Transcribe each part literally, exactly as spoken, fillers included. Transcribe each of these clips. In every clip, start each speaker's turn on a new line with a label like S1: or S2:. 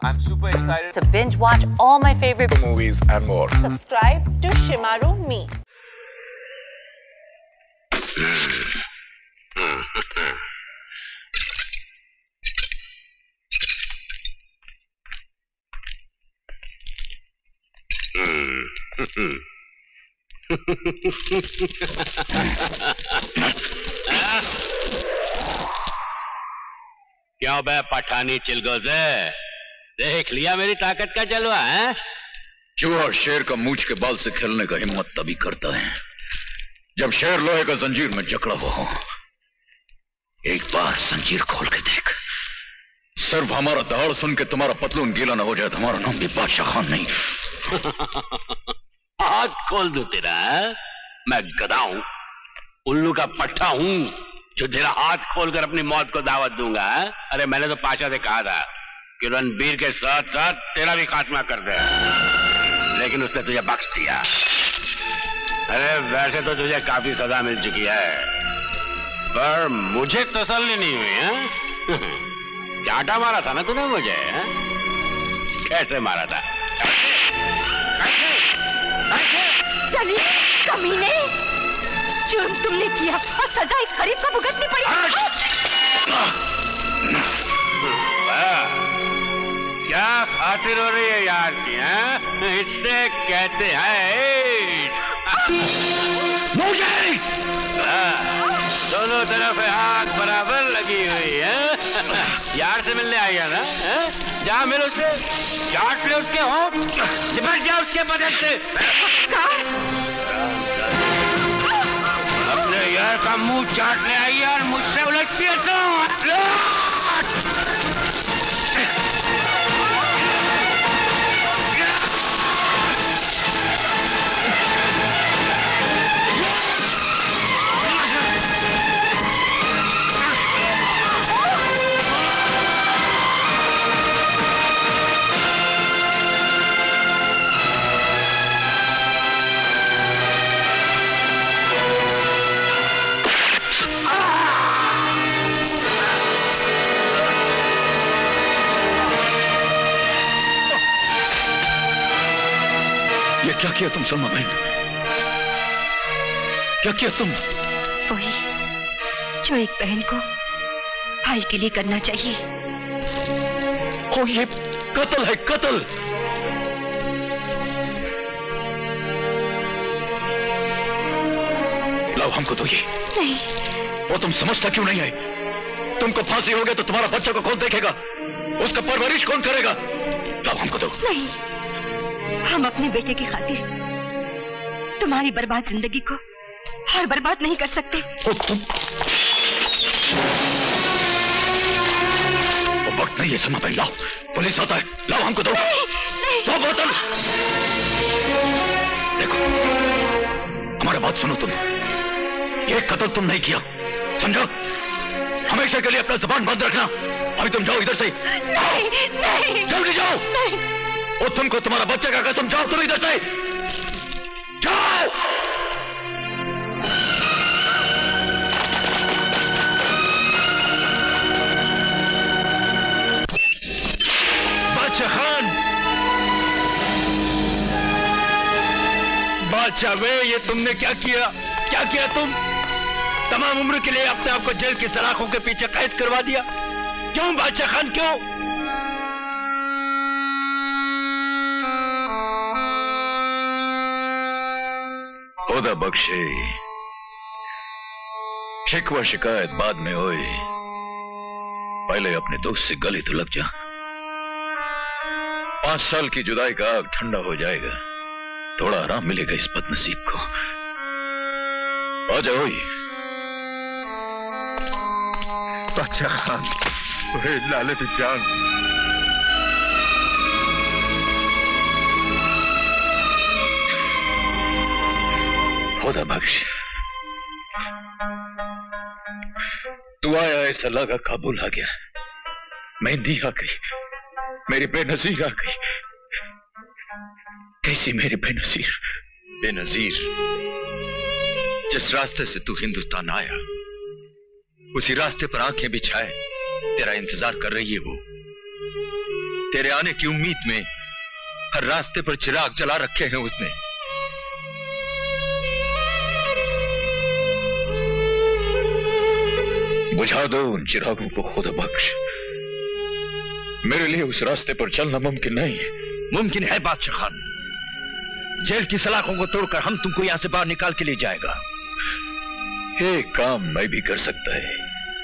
S1: I'm super excited
S2: to binge watch all my favorite
S1: movies and more.
S3: Subscribe to Shimaru Me.
S4: क्यों बे पठानी चिलगोज़े, देख लिया मेरी ताकत का जलवा है?
S5: चूहा शेर का मूंछ के बाल से खेलने का हिम्मत तभी करता है जब शेर लोहे का जंजीर में जकड़ा हुआ हो। एक बार जंजीर खोल के देख। सिर्फ हमारा दहाड़ सुन के तुम्हारा पतलून गीला ना हो जाए तो हमारा नाम भी बादशाह खान नहीं।
S4: हाथ खोल दो तेरा। मैं गधा हूं, उल्लू का पट्टा हूं जो तेरा हाथ खोलकर अपनी मौत को दावत दूंगा। अरे मैंने तो पाशा से कहा था कि रणबीर के साथ साथ तेरा भी खात्मा कर दे, लेकिन उसने तुझे बख्श दिया। अरे वैसे तो तुझे काफी सजा मिल चुकी है, पर मुझे तसल्ली नहीं हुई है। चाटा मारा था ना तूने मुझे, है? कैसे मारा था? कैसे? कैसे?
S6: चलिए कमीने, जुर्म तुमने किया और सजा इस गरीब को भुगतनी पड़ी।
S4: क्या खातिर हो रही है यार की? इससे कहते हैं मुझे दोनों तरफ आग बराबर लगी हुई है। यार से मिलने आई है ना? जा मिल उससे, चाट ले उसके होंठ, निपट जा उसके बदन से। अपने यार का मुंह चाटने आई है और मुझसे उलटती है तो
S5: क्या किया तुम सलमा बहन? क्या किया तुम?
S6: वही जो एक बहन को भाई के लिए करना चाहिए।
S5: हो, ये कत्ल है, कत्ल। लाओ हमको तो ये।
S6: नहीं।
S5: वो तुम समझता क्यों नहीं है? तुमको फांसी हो गया तो तुम्हारा बच्चा को कौन देखेगा? उसका परवरिश कौन करेगा? लाओ हमको दो।
S6: नहीं, हम अपने बेटे की खातिर तुम्हारी बर्बाद जिंदगी को और बर्बाद नहीं कर सकते।
S5: ओ, तुम वो वक्त नहीं है सलमा बहन। लाओ, पुलिस आता है। लाओ हमको दो।
S6: नहीं, नहीं।
S5: दो बोतल। देखो, हमारी बात सुनो तुम। ये कत्ल तुम नहीं किया, समझो? हमेशा के लिए अपना जुबान बंद रखना। अभी तुम जाओ इधर से।
S6: नहीं, नहीं।
S5: जल्दी जाओ।
S6: नहीं।
S5: और तुमको तुम्हारा बच्चे का कसम, जाओ तुम इधर से, जाओ।
S7: बादशाह खान, बादशाह वे, ये तुमने क्या किया? क्या किया तुम? तमाम उम्र के लिए अपने आप को जेल की सलाखों के पीछे कैद करवा दिया। क्यों बादशाह खान, क्यों?
S5: खुदा बख्शे, शिकवा शिकायत बाद में होए, पहले अपने दोस्त से गले तो लग जा। पांच साल की जुदाई का आग ठंडा हो जाएगा, थोड़ा आराम मिलेगा इस बदनसीब को। आ जाओ।
S7: बादशाह खान, लाले तो जान।
S5: खुदा बख्श, तू आया ऐसा लगा काबुल आ गया। मेहंदी आ गई, मेरी बेनजीर आ गई। कैसी मेरी बेनजीर?
S7: बेनजीर, जिस रास्ते से तू हिंदुस्तान आया उसी रास्ते पर आंखें बिछाए तेरा इंतजार कर रही है वो। तेरे आने की उम्मीद में हर रास्ते पर चिराग जला रखे हैं उसने।
S5: बुझा दो उन चिरागों को खुदा बख्श। मेरे लिए उस रास्ते पर चलना मुमकिन नहीं है।
S7: मुमकिन है बादशाह खान। जेल की सलाखों को तोड़कर हम तुमको यहां से बाहर निकाल के ले जाएगा।
S5: एक काम मैं भी कर सकता है,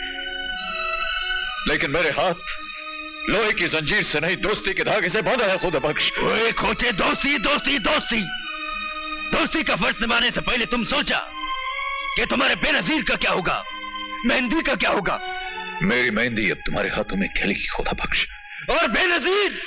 S5: लेकिन मेरे हाथ लोहे की जंजीर से नहीं दोस्ती के धागे से बांधा है खुदा बख्श।
S7: ओए खोचे, दोस्ती दोस्ती दोस्ती दोस्ती का फर्ज निभाने से पहले तुम सोचा कि तुम्हारे बेनजीर का क्या होगा, मेहंदी का क्या होगा?
S5: मेरी मेहंदी अब तुम्हारे हाथों में खेलेगी खुदा बख्श।
S7: और बेनजीर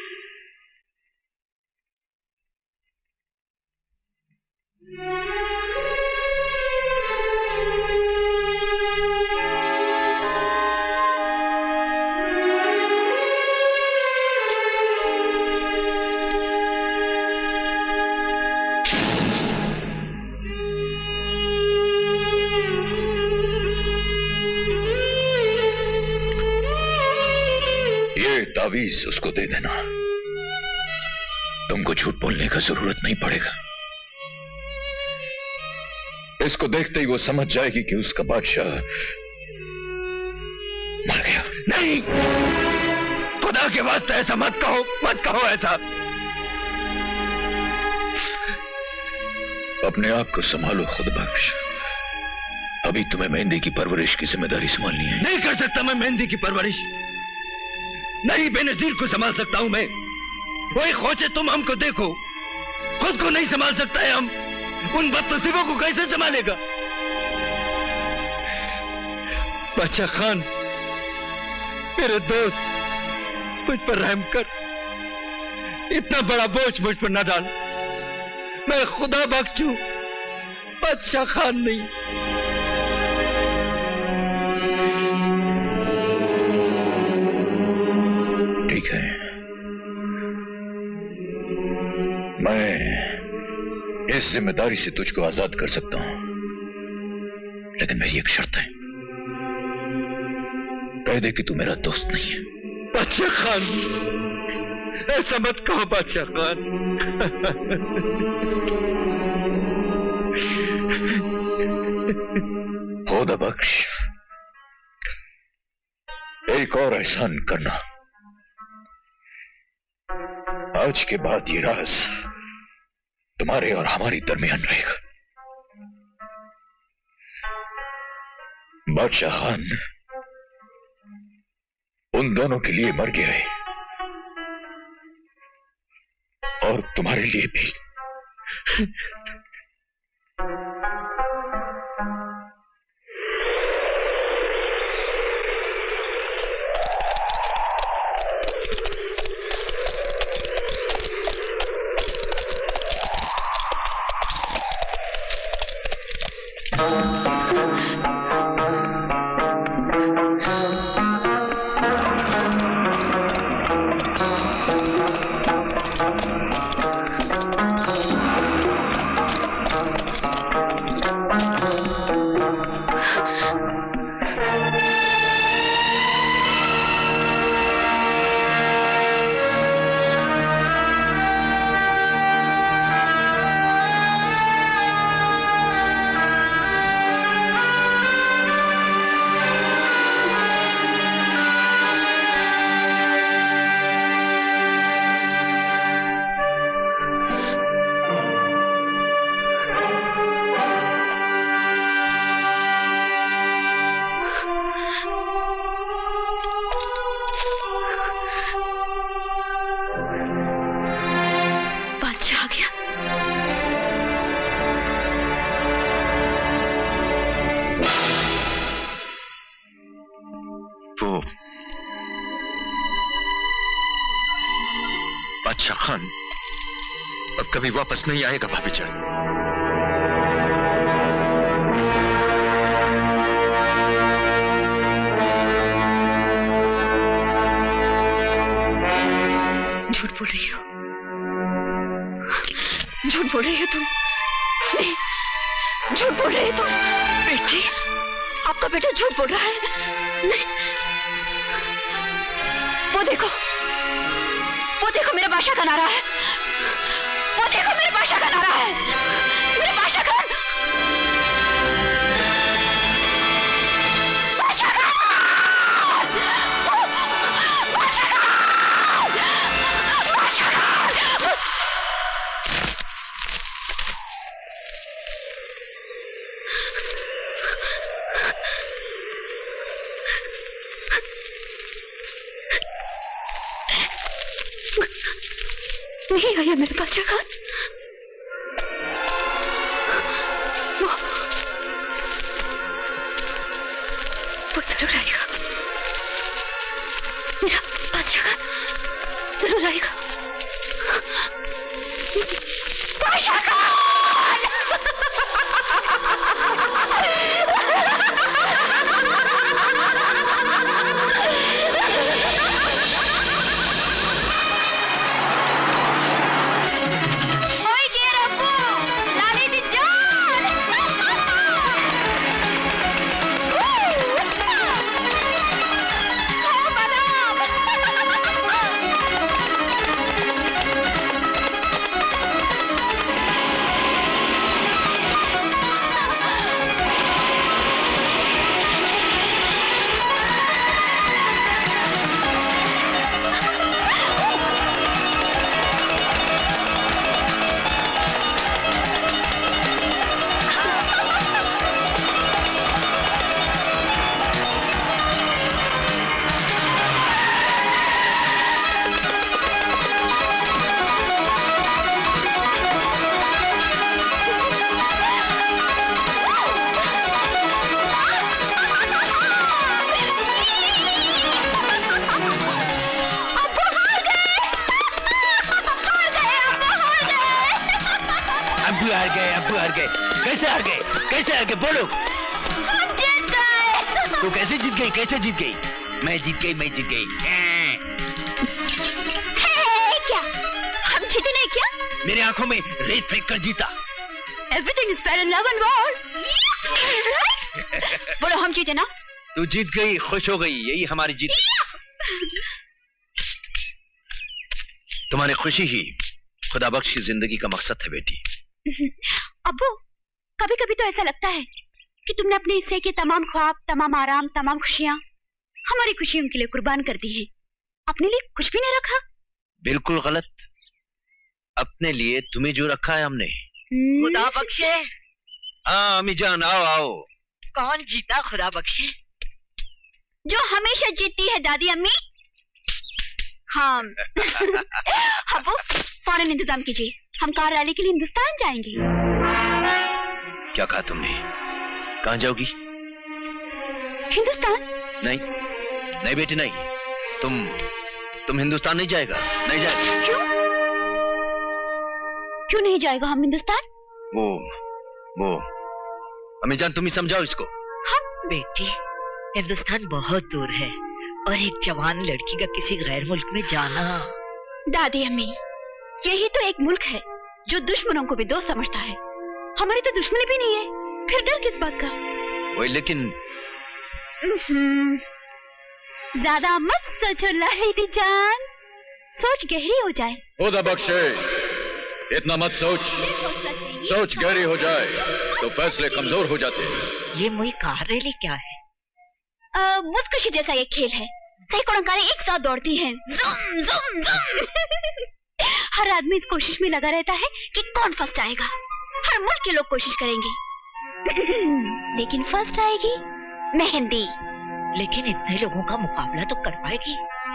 S5: तावीज उसको दे देना, तुमको झूठ बोलने का जरूरत नहीं पड़ेगा। इसको देखते ही वो समझ जाएगी कि उसका बादशाह मर गया।
S7: नहीं, खुदा के वास्ते ऐसा मत कहो, मत कहो ऐसा।
S5: अपने आप को संभालो खुदा बख्श। अभी तुम्हें मेहंदी की परवरिश की जिम्मेदारी संभालनी है।
S7: नहीं कर सकता मैं मेहंदी की परवरिश। नहीं, बेनजीर को संभाल सकता हूं मैं। वही खोचे, तुम हमको देखो, खुद को नहीं संभाल सकता है हम, उन बदनसीबों को कैसे संभालेगा? बादशाह खान, मेरे दोस्त, मुझ पर रहम कर। इतना बड़ा बोझ मुझ पर न डाल। मैं खुदा बख्शू, बादशाह खान नहीं।
S5: ठीक है, मैं इस जिम्मेदारी से तुझको आजाद कर सकता हूं, लेकिन मेरी एक शर्त है। कह दे कि तू मेरा दोस्त नहीं है।
S7: बादशाह खान, ऐसा मत कहो बादशाह खान।
S5: खुदा बख्श, एक और एहसान करना। आज के बाद ये राज तुम्हारे और हमारी दरमियान रहेगा। बादशाह खान उन दोनों के लिए मर गया है और तुम्हारे लिए भी। बादशाह खान अब कभी वापस नहीं आएगा भाभी जान।
S6: झूठ बोल रही हो, झूठ बोल रही हो तुम। नहीं, झूठ बोल रही हो तुम। बेटी, आपका बेटा झूठ बोल रहा है। नहीं, वो देखो, वो देखो मेरा बादशाह खान आ रहा है, वो देखो मेरा बादशाह खान आ रहा है, मेरा बादशाह खान, बादशाह खान, बादशाह खान, बादशाह खान। नहीं आया मेरे बादशाह खान, वो वो जरूर आएगा, मेरा बादशाह खान जरूर आएगा, बादशाह खान।
S7: बोलो, तू कैसे जीत गई? कैसे जीत गई? मैं जीत गई, मैं जीत गई।
S6: क्या हम जीते नहीं क्या?
S7: मेरी आंखों में रेत फेंक कर जीता।
S6: Everything is fair in love and war. बोलो हम जीते ना?
S7: तू जीत गई, खुश हो गई, यही हमारी जीत। तुम्हारी खुशी ही खुदा बख्श की जिंदगी का मकसद है बेटी।
S6: अब्बू, कभी कभी तो ऐसा लगता है कि तुमने अपने हिस्से के तमाम ख्वाब, तमाम आराम, तमाम खुशियां हमारी खुशियों के लिए कुर्बान कर दी हैं। अपने लिए कुछ भी नहीं रखा।
S7: बिल्कुल गलत। अपने लिए तुम्हें जो रखा है हमने।
S1: खुदा बख्शे।
S7: हाँ अम्मी जान, आओ आओ।
S1: कौन जीता खुदा बख्शे?
S6: जो हमेशा जीतती है दादी अम्मी। हाँ अब्बू, फौरन इंतजाम कीजिए, हम कार रैली के लिए हिंदुस्तान जाएंगे।
S7: क्या कहा तुमने? कहाँ जाओगी?
S6: हिंदुस्तान?
S7: नहीं नहीं बेटी नहीं, तुम तुम हिंदुस्तान नहीं जाएगा, नहीं जाएगा।
S6: क्यों क्यों नहीं जाएगा हम हिंदुस्तान?
S7: वो वो अम्मी जान तुम ही समझाओ इसको।
S6: हाँ
S1: बेटी, हिंदुस्तान बहुत दूर है और एक जवान लड़की का किसी गैर मुल्क में जाना।
S6: दादी अम्मी, यही तो एक मुल्क है जो दुश्मनों को भी दोस्त समझता है। हमारी तो दुश्मनी भी नहीं है, फिर डर किस बात का?
S7: वही लेकिन
S6: ज्यादा मत सोचो लाहिदी जान, सोच गहरी हो जाए।
S5: खुदा बख्शे, इतना मत सोच, सोच गहरी हो जाए तो फैसले कमजोर हो जाते हैं।
S1: ये मुई कार रैली क्या है?
S6: बुजकशी जैसा एक खेल है। सैकड़ों कारें एक साथ दौड़ती हैं, जुम जुम जुम। हर आदमी इस कोशिश में लगा रहता है कि कौन फर्स्ट आएगा। हर मुल्क के लोग कोशिश करेंगे लेकिन फर्स्ट आएगी मेहंदी।
S1: लेकिन इतने लोगों का मुकाबला तो कर पाएगी?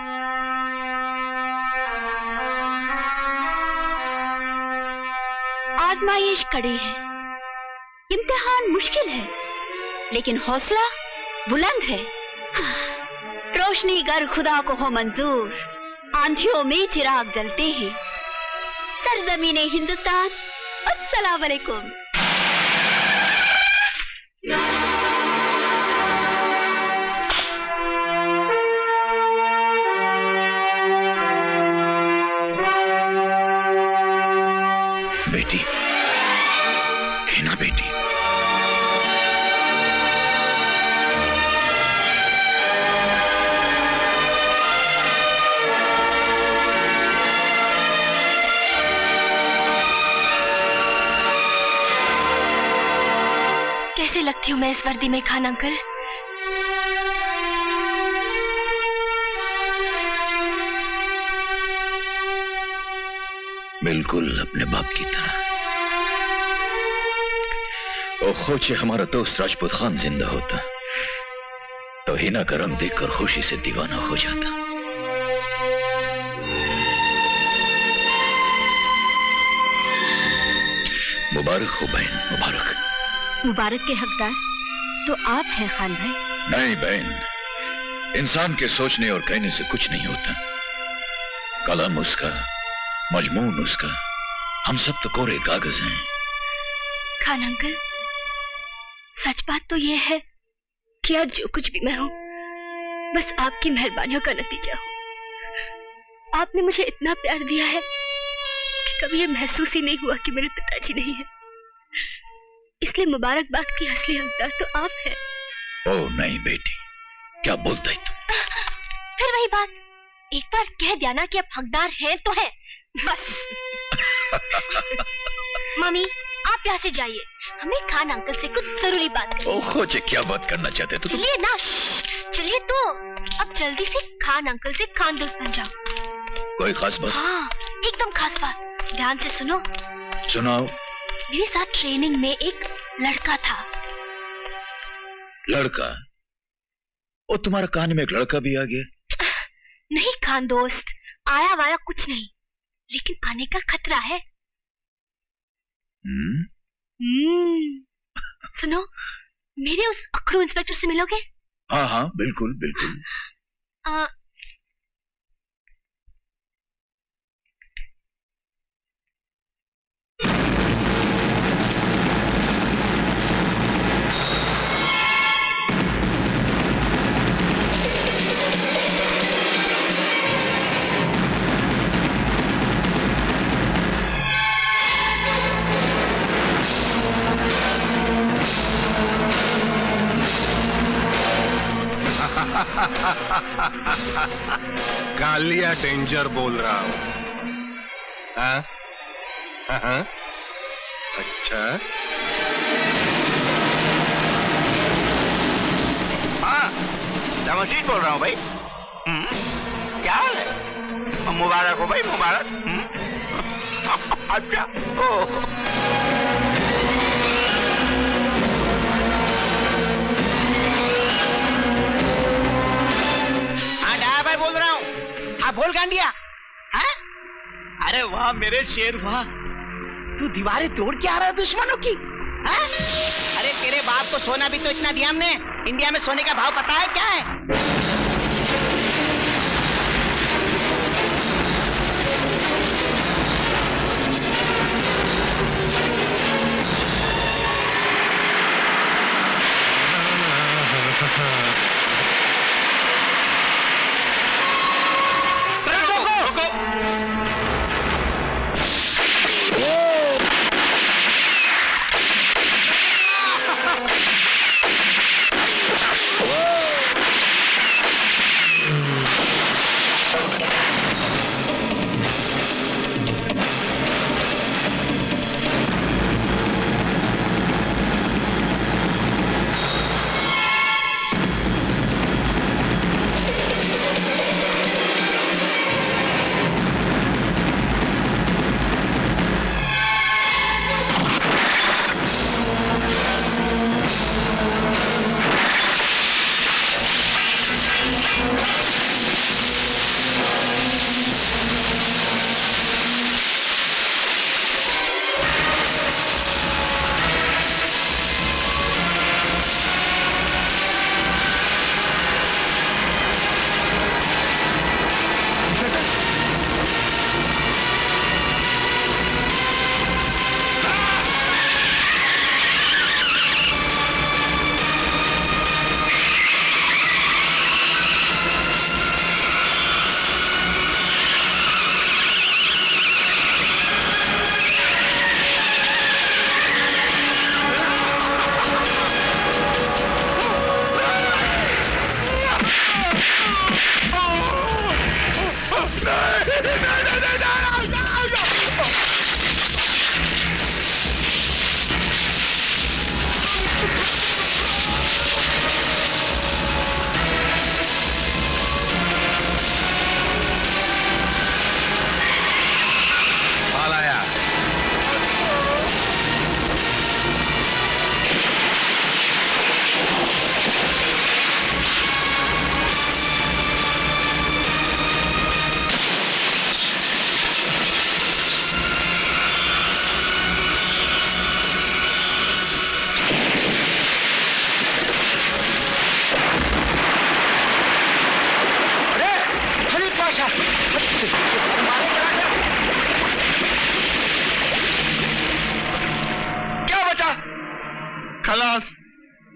S6: आजमाइश कड़ी है, इम्तिहान मुश्किल है, लेकिन हौसला बुलंद है। रोशनी गर खुदा को हो मंजूर, आंधियों में चिराग जलते हैं। सरजमीने हिंदुस्तान, अस्सलाम वालेकुम।
S7: बेटी है ना बेटी?
S6: कैसे लगती हूँ मैं इस वर्दी में खान अंकल?
S5: बिल्कुल अपने बाप की तरह। ओ खोचे हमारा दोस्त राजपूत खान जिंदा होता तो हिना का रंग देखकर खुशी से दीवाना हो जाता। मुबारक हो बहन, मुबारक।
S6: मुबारक के हकदार तो आप हैं खान भाई।
S5: नहीं बहन, इंसान के सोचने और कहने से कुछ नहीं होता। कलम उसका, मजमून उसका, हम सब तो कोरे कागज हैं।
S6: खान अंकल, सच बात तो यह है कि आज जो कुछ भी मैं हूं बस आपकी मेहरबानियों का नतीजा हूं। आपने मुझे इतना प्यार दिया है कि कभी ये महसूस ही नहीं हुआ कि मेरे पिताजी नहीं है। इसलिए मुबारकबाद की असली हकदार तो आप हैं।
S5: ओ नहीं बेटी, क्या बोलता है तू?
S6: फिर वही बात, एक बार कह दिया ना कि आप हकदार हैं तो है बस। मम्मी आप यहाँ से जाइए, हमें खान अंकल से कुछ जरूरी बात करनी है।
S5: ओ खोचे क्या बात करना चाहते तू?
S6: चलिए ना, चलिए तो अब जल्दी से खान अंकल से खान दोस्त बन जाओ।
S5: कोई खास बात?
S6: हाँ एकदम खास बात, ध्यान से सुनो।
S5: सुनाओ।
S6: मेरे साथ ट्रेनिंग में एक लड़का था।
S5: लड़का? ओ तुम्हारा कान में एक लड़का भी आ गया?
S6: नहीं खान दोस्त, आया वाया कुछ नहीं, लेकिन आने का खतरा है।
S5: हम्म?
S6: हम्म। सुनो, मेरे उस अखड़ू इंस्पेक्टर से मिलोगे?
S5: हाँ हाँ बिल्कुल बिल्कुल।
S6: आ,
S8: गालिया डेंजर बोल रहा हूं। हाँ? हाँ? अच्छा
S4: हाँ जमशीद बोल रहा हूँ भाई। क्या हाल है? मुबारक हो भाई, मुबारक। अच्छा ओह बोल रहा हूँ। हाँ बोल गांडिया। हाँ? अरे वाह मेरे शेर वाह, तू दीवारें तोड़ के आ रहा है दुश्मनों की। हाँ? अरे तेरे बाप को सोना भी तो इतना दिया हमने। इंडिया में सोने का भाव पता है क्या है?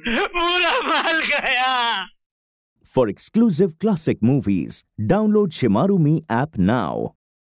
S4: पूरा माल गया।
S9: For exclusive classic movies, download Shimaru Me app now.